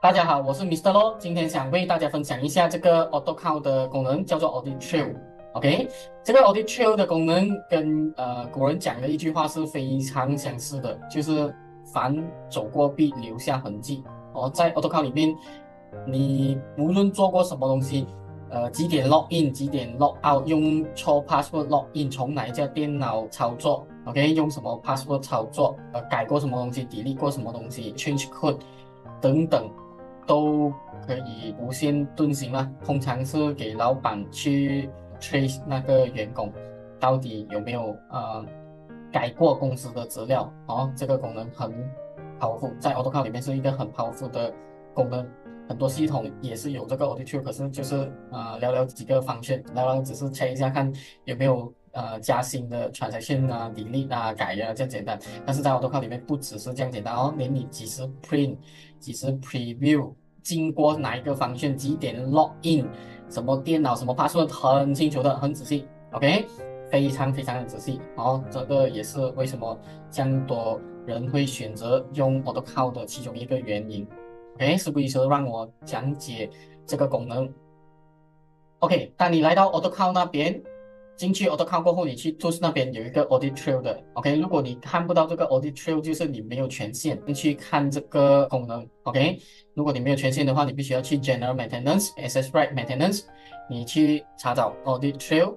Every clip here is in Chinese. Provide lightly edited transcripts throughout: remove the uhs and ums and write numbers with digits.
大家好，我是 Mr. Lo，今天想为大家分享一下这个 AutoCount 的功能，叫做 Audit Trail。OK，这个 Audit Trail 的功能跟古人讲的一句话是非常相似的，就是凡走过必留下痕迹。在 AutoCount 里面，你无论做过什么东西，几点 log in，几点 log out，用错 password log in，从哪一家电脑操作，OK，用什么 password 操作，改过什么东西，delete 过什么东西，change code 等等。都可以无限遁形啦。通常是给老板去 trace 那个员工到底有没有改过公司的资料这个功能很 powerful，在 AutoCount 里面是一个很 powerful 的功能。很多系统也是有这个 Audit Trail，可是就是寥寥几个方选，然后只是 check 一下看有没有加新的 transaction delete 改这样简单。但是在 AutoCount 里面不只是这样简单连你几时 print、几时 preview、经过哪一个方向、几点 log in、什么电脑、什么 password 很清楚的，很仔细。OK，非常非常的仔细这个也是为什么这样多人会选择用 AutoCount 的其中一个原因。OK，事不宜迟，让我讲解这个功能。OK，当你来到 AutoCount 那边，进去 AutoCount 过后，你去 Tools 那边有一个 Audit Trail 的。OK，如果你看不到这个 Audit Trail，就是你没有权限去看这个功能。OK，如果你没有权限的话，你必须要去 General Maintenance、Access Right Maintenance，你去查找 Audit Trail，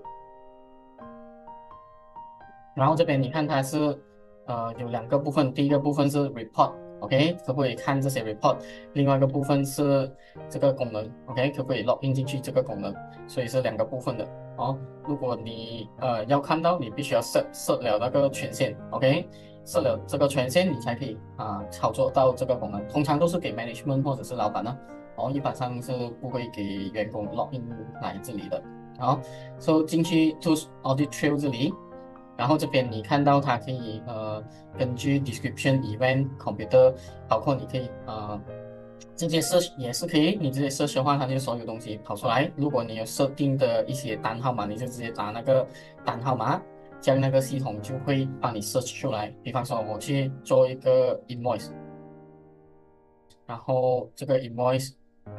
然后这边你看它是有两个部分，第一个部分是 report，OK，可不可以看这些 report？另外一个部分是这个功能，OK，可不可以 log in 进去这个功能？所以是两个部分的如果你要看到，你必须要设了那个权限，OK，设了这个权限，你才可以操作到这个功能。通常都是给 management 或者是老板呢，一般上是不会给员工 log in 来这里的。so 进去 to Audit Trail 这里。然后这边你看到它可以根据 description event computer，包括你可以直接 search 也是可以，你直接 search 的话，它就所有东西跑出来。如果你有设定的一些单号码，你就直接打那个单号码，这样那个系统就会帮你 search 出来。比方说我去做一个 invoice，然后这个 invoice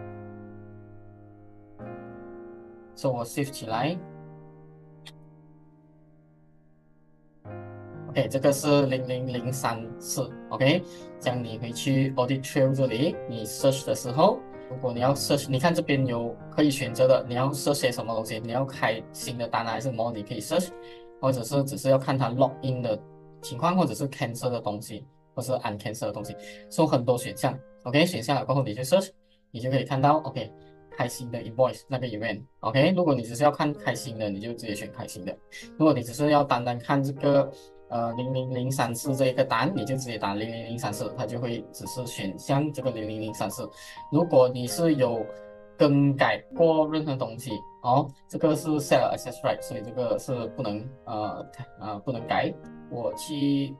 是我 save 起来。OK，这个是00034，OK，这样你回去 Audit Trail 这里，你 search 的时候，如果你要 search，你看这边有可以选择的，你要 search 些什么东西，你要开新的单还是什么，你可以 search，或者是只是要看它 log in 的情况，或者是 cancel 的东西，或是 uncancel 的东西，有很多选项，OK，选项了过后你就 search，你就可以看到 OK。开新的 invoice 那个 event，OK，如果你只是要看开新的，你就直接选开新的；如果你只是要单单看这个00034这一个单，你就直接打00034，它就会只是选项这个00034。如果你是有更改过任何东西这个是 set access right，所以这个是不能改。我去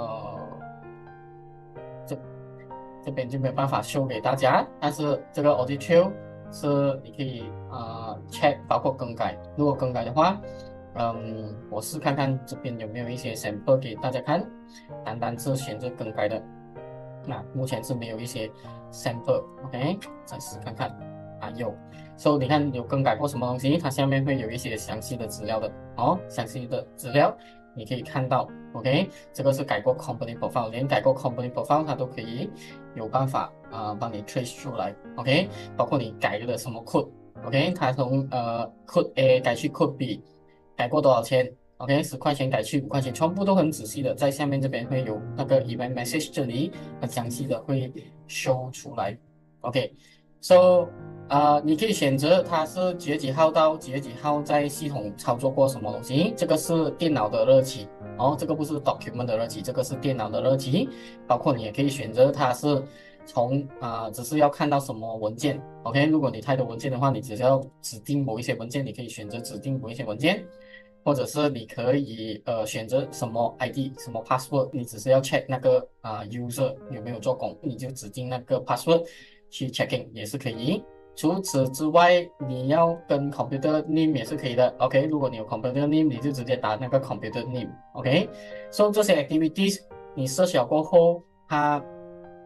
这这边就没有办法 show 给大家，但是这个 Audit Trail 是你可以check 包括更改，如果更改的话。我试看看这边有没有一些 sample 给大家看，单单是选择更改的，那目前是没有一些 sample，OK，再试看看有，so 你看有更改过什么东西，它下面会有一些详细的资料的详细的资料你可以看到，OK，这个是改过 company profile， 连改过 company profile 它都可以有办法帮你 trace 出来，OK，包括你改了什么 code，OK，它从code A 改去 code B。改过多少钱？OK，10块钱改去5块钱，全部都很仔细的，在下面这边会有那个 event message，这里很详细的会 show 出来。OK，so 你可以选择它是几月几号到几月几号在系统操作过什么东西，这个是电脑的日期这个不是 document 的日期，这个是电脑的日期，包括你也可以选择它是从只是要看到什么文件，OK，如果你太多文件的话，你只是要指定某一些文件，你可以选择指定某一些文件。或者是你可以选择什么 ID 什么 password，你只是要 check 那个user 有没有做工，你就指定那个 password 去 checking 也是可以。除此之外，你要跟 computer name 也是可以的。OK，如果你有 computer name，你就直接打那个 computer name。OK，so 这些 activities 你设想过后，它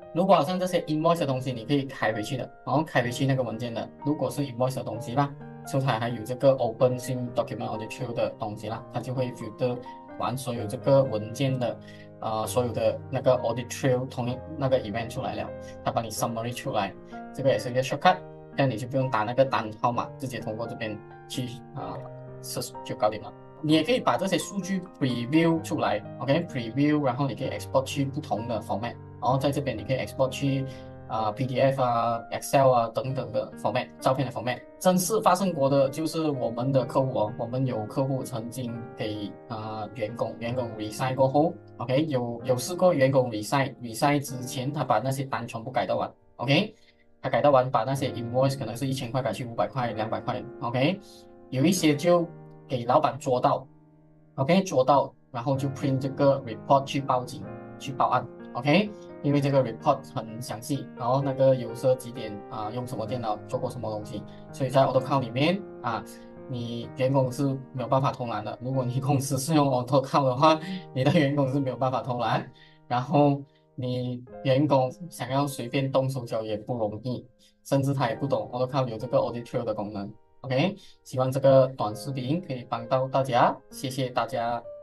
如果好像这些 invoice 的东西，你可以开回去的，然后开回去那个文件的，如果是 invoice 的东西啦，就它还有这个 open sim document audit trail 的东西啦，它就会 filter 完所有这个文件的，所有的那个 audit trail 同一那个 event 出来了，它帮你 summary 出来，这个也是一个 shortcut，这样你就不用打那个单号码，直接通过这边去设就搞定了。你也可以把这些数据 preview 出来，OK，preview，然后你可以 export 去不同的 format。然后在这边你可以 export 去PDF 啊、Excel 啊等等的 format，照片的 format。真实发生过的就是我们的客户哦，我们有客户曾经给员工 resign 过后，OK，有试过员工 resign 之前，他把那些单全部改到完，OK，他改到完把那些 invoice 可能是1000块改去500块、200块，OK，有一些就给老板捉到，OK，捉到，然后就 print 这个 report 去报警去报案。OK，因为这个 report 很详细，然后那个有设几点用什么电脑做过什么东西，所以在 AutoCAD 里面你员工是没有办法偷懒的。如果你公司是用 AutoCAD 的话，你的员工是没有办法偷懒，然后你员工想要随便动手脚也不容易，甚至他也不懂 AutoCAD 有这个 Audit Trail 的功能。OK，希望这个短视频可以帮到大家，谢谢大家。